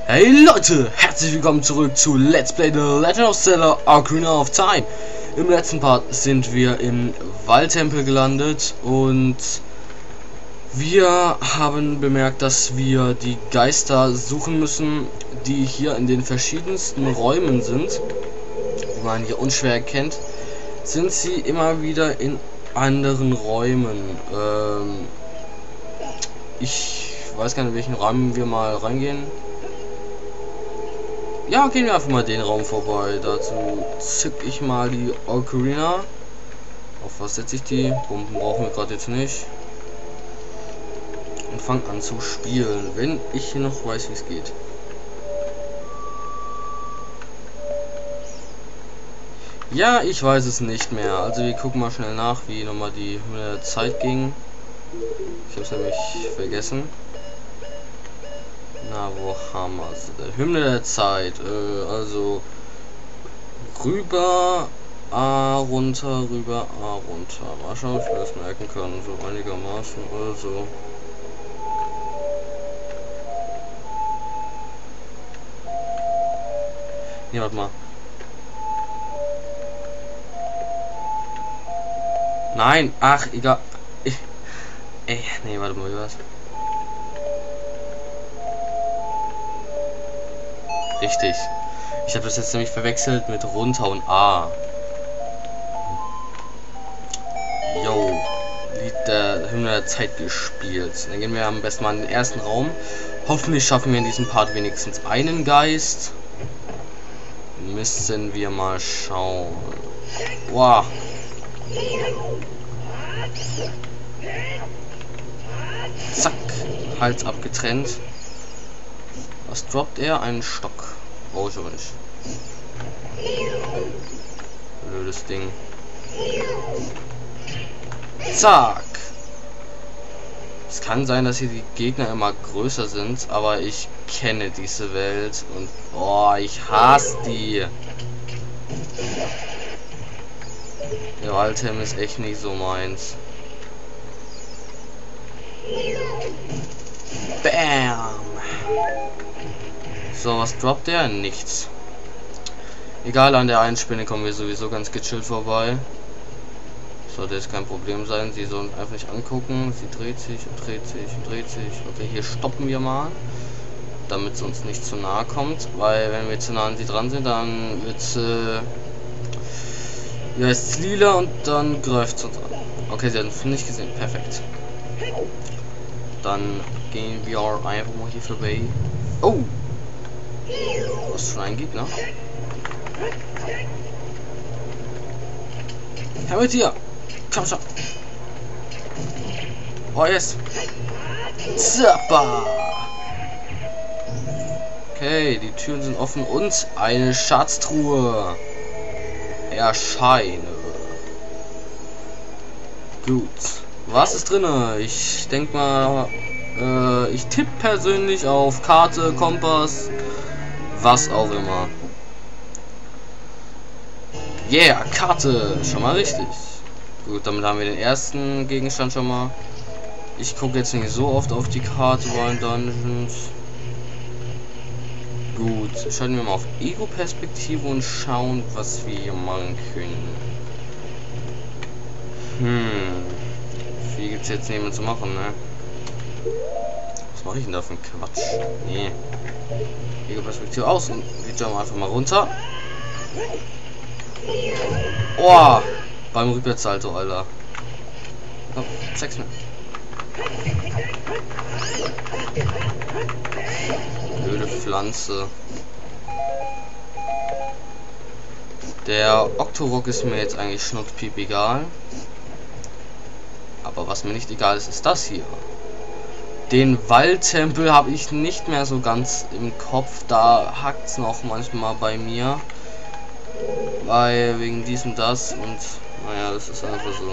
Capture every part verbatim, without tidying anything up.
Hey Leute, herzlich willkommen zurück zu Let's Play The Legend of Zelda Ocarina of Time. Im letzten Part sind wir im Waldtempel gelandet und wir haben bemerkt, dass wir die Geister suchen müssen, die hier in den verschiedensten Räumen sind. Wie man hier unschwer erkennt, sind sie immer wieder in anderen Räumen. Ähm, ich weiß gar nicht, in welchen Raum wir mal reingehen. Ja, gehen wir einfach mal den Raum vorbei. Dazu zück ich mal die Ocarina. Auf was setze ich die? Bomben brauchen wir gerade jetzt nicht. Und fange an zu spielen, wenn ich hier noch weiß, wie es geht. Ja, ich weiß es nicht mehr. Also wir gucken mal schnell nach, wie nochmal die äh, Zeit ging. Ich habe es nämlich vergessen. Na, wo haben wir es? Der Hymne der Zeit. Äh, also rüber, A runter, rüber, A runter. Mal schauen, ob ich mir das merken kann. So einigermaßen oder so. Nee, warte mal. Nein, ach, egal. Ich, ey, nee, warte mal, wie war's? Richtig. Ich habe das jetzt nämlich verwechselt mit runter und A. Yo, Lied der Hymne der Zeit gespielt. Dann gehen wir am besten mal in den ersten Raum. Hoffentlich schaffen wir in diesem Part wenigstens einen Geist. Müssen wir mal schauen. Wow. Zack. Hals abgetrennt. Was droppt er? Einen Stock. Brauche ich aber nicht. Blödes Ding. Zack. Es kann sein, dass hier die Gegner immer größer sind, aber ich kenne diese Welt und oh, ich hasse die. Der Waldtempel ist echt nicht so meins. Bam. So, was droppt der? Nichts. Egal, an der einen Spinne kommen wir sowieso ganz gechillt vorbei. Sollte jetzt kein Problem sein. Sie sollen einfach nicht angucken. Sie dreht sich und dreht sich und dreht sich. Okay, hier stoppen wir mal, damit es uns nicht zu nahe kommt. Weil wenn wir zu nah an sie dran sind, dann wird es äh, ja, ist lila und dann greift es uns an. Okay, sie hat uns nicht gesehen. Perfekt. Dann gehen wir einfach mal hier vorbei. Oh! Was ist schon ein Gegner? Her mit dir! Komm schon! Oh yes! Zappa! Okay, die Türen sind offen und eine Schatztruhe. Erscheine. Gut. Was ist drin? Ich denke mal, äh, ich tippe persönlich auf Karte, Kompass, was auch immer. Yeah, Karte. Schon mal richtig. Gut, damit haben wir den ersten Gegenstand schon mal. Ich gucke jetzt nicht so oft auf die Karte bei den Dungeons. Gut, schalten wir mal auf Ego-Perspektive und schauen, was wir hier machen können. Hm. Viel gibt es jetzt nicht mehr zu machen, ne? Was mache ich denn da für ein Quatsch? Nee. Ego-Perspektive aus und wir jumpen einfach mal runter. Oh! Beim Rückwärtssalto, Alter. Komm, zeig's mir. Blöde Pflanze. Der Octorok ist mir jetzt eigentlich schnurzpiep egal. Aber was mir nicht egal ist, ist das hier. Den Waldtempel habe ich nicht mehr so ganz im Kopf. Da hackt's noch manchmal bei mir. Weil wegen diesem das und naja, das ist einfach so.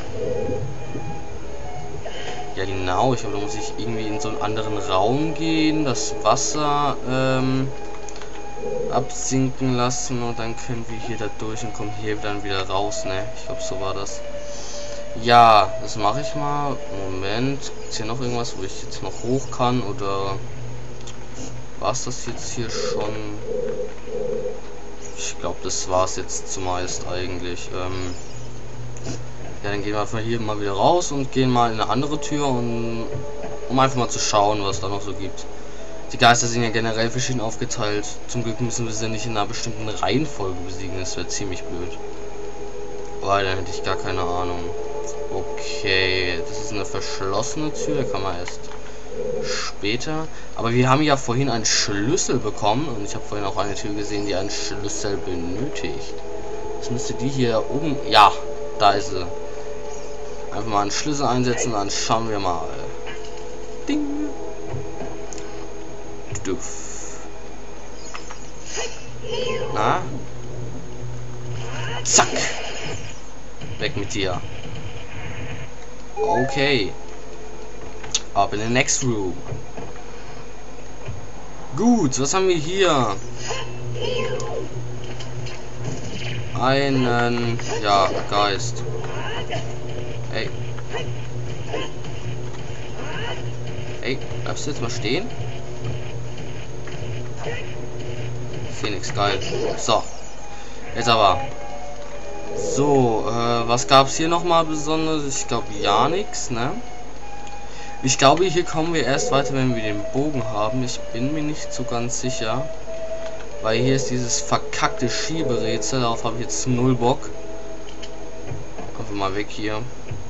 Ja genau, ich glaube, da muss ich irgendwie in so einen anderen Raum gehen, das Wasser ähm, absinken lassen und dann können wir hier da durch und kommen hier dann wieder raus, ne? Ich glaube, so war das. Ja, das mache ich mal. Moment, ist hier noch irgendwas, wo ich jetzt noch hoch kann oder war es das jetzt hier schon? Ich glaube, das war es jetzt zumeist eigentlich. Ähm ja, dann gehen wir einfach hier mal wieder raus und gehen mal in eine andere Tür, und, um einfach mal zu schauen, was da noch so gibt. Die Geister sind ja generell verschieden aufgeteilt. Zum Glück müssen wir sie nicht in einer bestimmten Reihenfolge besiegen. Das wäre ziemlich blöd. Weil dann hätte ich gar keine Ahnung. Okay, das ist eine verschlossene Tür. Da kann man erst später. Aber wir haben ja vorhin einen Schlüssel bekommen. Und ich habe vorhin auch eine Tür gesehen, die einen Schlüssel benötigt. Das müsste die hier oben... Ja, da ist sie. Einfach mal einen Schlüssel einsetzen, dann schauen wir mal. Ding. Duff. Na? Zack. Weg mit dir. Okay. Up in the next room. Gut, was haben wir hier? Einen, ja, Geist. Ey. Ey, bleibst du jetzt mal stehen? Ich sehe nichts, geil. So. Jetzt aber. So, äh, was gab's hier nochmal besonders? Ich glaube ja nichts, ne? Ich glaube, hier kommen wir erst weiter, wenn wir den Bogen haben. Ich bin mir nicht so ganz sicher. Weil hier ist dieses verkackte Schieberätsel. Darauf habe ich jetzt null Bock. Einfach mal weg hier.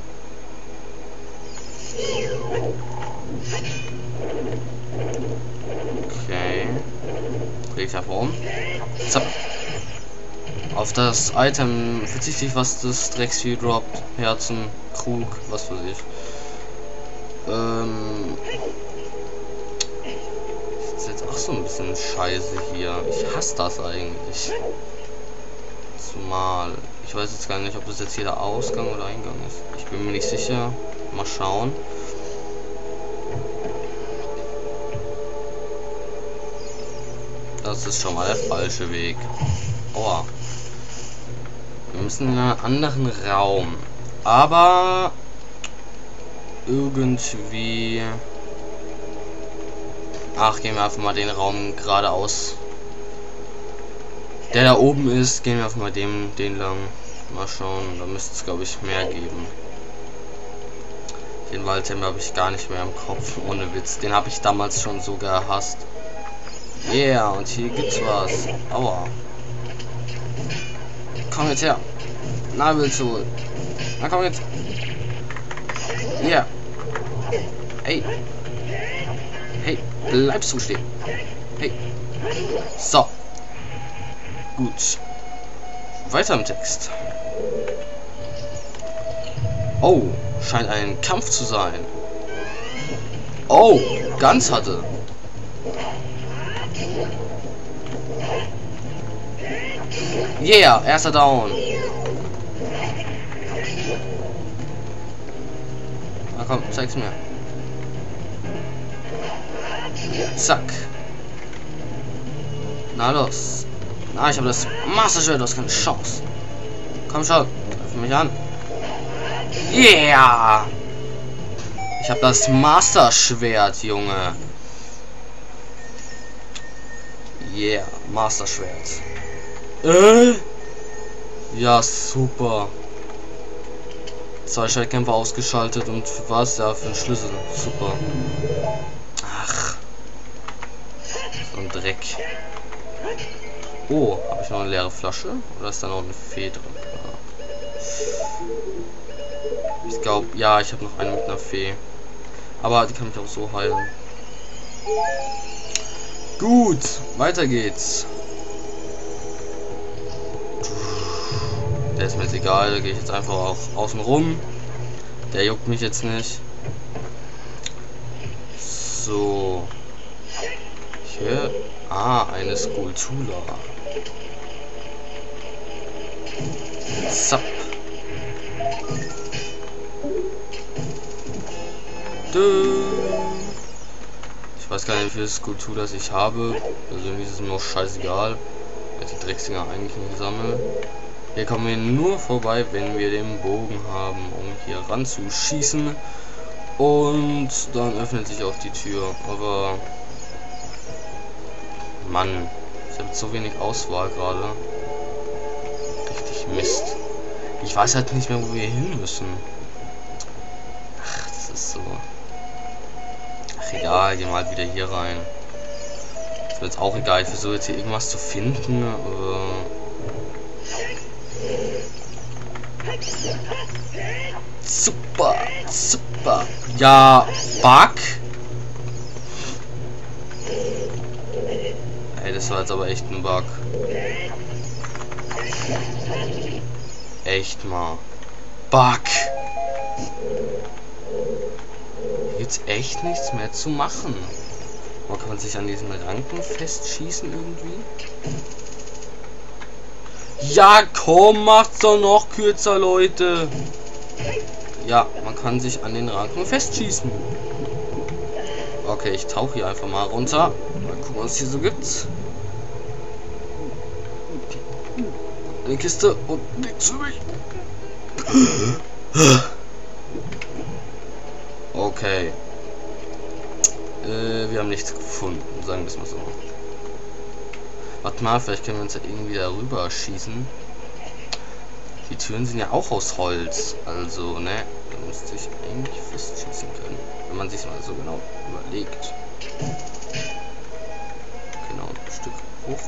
Okay. Dreh ich einfach um. Zapp. Auf das Item verzichte ich, was das Drecksvieh droppt. Herzen, Krug, was weiß ich. Ähm. Das ist jetzt auch so ein bisschen scheiße hier. Ich hasse das eigentlich. Zumal. Ich weiß jetzt gar nicht, ob das jetzt hier der Ausgang oder Eingang ist. Ich bin mir nicht sicher. Mal schauen. Das ist schon mal der falsche Weg. Aua. Wir müssen in einen anderen Raum. Aber irgendwie... Ach, gehen wir einfach mal den Raum geradeaus. Der da oben ist, gehen wir einfach mal dem, den lang. Mal schauen, da müsste es, glaube ich, mehr geben. Den Waldtempel habe ich gar nicht mehr im Kopf, ohne Witz. Den habe ich damals schon so gehasst. Yeah, und hier gibt's was. Aua. Komm jetzt her. Na, willst du? Na, komm jetzt. Yeah. Hey. Hey, bleibst du stehen. Hey. So. Gut. Weiter im Text. Oh, scheint ein Kampf zu sein. Oh, ganz hatte. Yeah, erster Down. Na komm, zeig's mir. Zack. Na los. Na, ich habe das Master Schwert, du hast keine Chance. Komm schon, greif mich an. Yeah! Ich habe das Master Schwert, Junge. Yeah, Master Schwert. Äh? Ja, super. Zwei Schaltkämpfer ausgeschaltet und was? Ja, für einen Schlüssel. Super. Ach. So ein Dreck. Oh, habe ich noch eine leere Flasche? Oder ist da noch eine Fee drin? Ich glaube, ja, ich habe noch eine mit einer Fee. Aber die kann mich auch so heilen. Gut, weiter geht's. Der ist mir jetzt egal, da gehe ich jetzt einfach auch außen rum. Der juckt mich jetzt nicht. So. Hier. Ah, eine Skulptura. Zapp. Ich weiß gar nicht, wie viele Skulpturas ich habe. Persönlich ist es mir auch scheißegal. Ich die Drecksdinger eigentlich nicht sammeln. Hier kommen wir nur vorbei, wenn wir den Bogen haben, um hier ran zu schießen. Und dann öffnet sich auch die Tür. Aber Mann, ich habe so wenig Auswahl gerade. Richtig Mist. Ich weiß halt nicht mehr, wo wir hin müssen. Ach, das ist so. Ach egal, gehen wir halt wieder hier rein. Ist mir jetzt auch egal, ich versuche jetzt hier irgendwas zu finden. Äh super, super. Ja, Bug. Ey, das war jetzt aber echt ein Bug. Echt mal. Bug. Jetzt echt nichts mehr zu machen. Oder kann man sich an diesen Ranken festschießen irgendwie? Ja, komm, macht's doch noch kürzer, Leute. Ja, man kann sich an den Ranken festschießen. Okay, ich tauche hier einfach mal runter. Mal gucken, was es hier so gibt. Eine Kiste und nichts für mich. Okay. Äh, wir haben nichts gefunden, sagen wir es mal so. Warte mal, vielleicht können wir uns ja irgendwie darüber schießen. Die Türen sind ja auch aus Holz. Also, ne? Da müsste ich eigentlich festschießen können. Wenn man sich mal so genau überlegt. Genau, ein Stück hoch.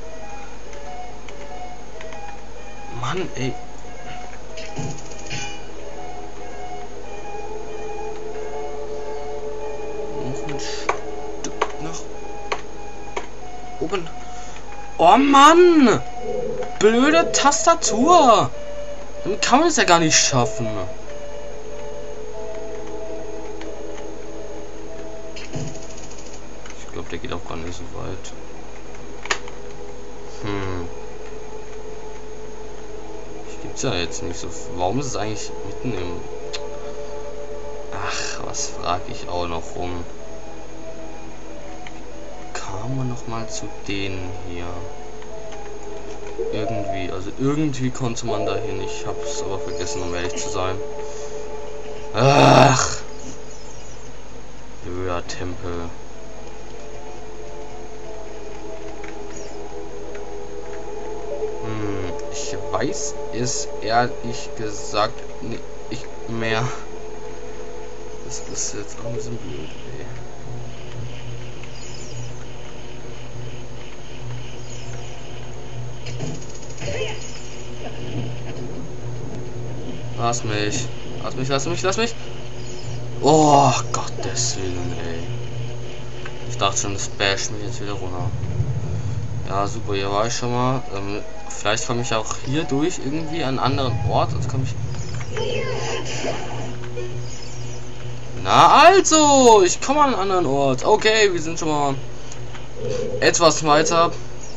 Mann, ey. Noch ein Stück nach oben. Oh Mann! Blöde Tastatur! Damit kann man es ja gar nicht schaffen. Ich glaube, der geht auch gar nicht so weit. Hm. Ich gibt's ja jetzt nicht so. Warum ist es eigentlich mitten im... Ach, was frage ich auch noch rum. Kam man noch mal zu denen hier? Irgendwie, also irgendwie konnte man dahin. Ich hab's aber vergessen, um ehrlich zu sein. Ach! Blöder Tempel. Hm, ich weiß es ehrlich gesagt nicht mehr. Das ist jetzt auch ein bisschen blöd, ey. Lass mich. Lass mich, lass mich, lass mich. Oh, Gottes Willen, ey. Ich dachte schon, das basht mich jetzt wieder runter. Ja, super, hier war ich schon mal. Ähm, vielleicht komme ich auch hier durch irgendwie an einen anderen Ort. Also komme ich... Na also, ich komme an einen anderen Ort. Okay, wir sind schon mal etwas weiter.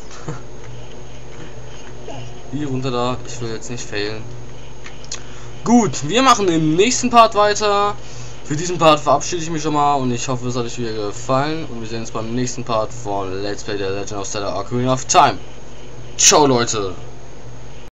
Hier runter da. Ich will jetzt nicht failen. Gut, wir machen im nächsten Part weiter. Für diesen Part verabschiede ich mich schon mal und ich hoffe, es hat euch wieder gefallen. Und wir sehen uns beim nächsten Part von Let's Play The Legend of Zelda: Ocarina of Time. Ciao, Leute!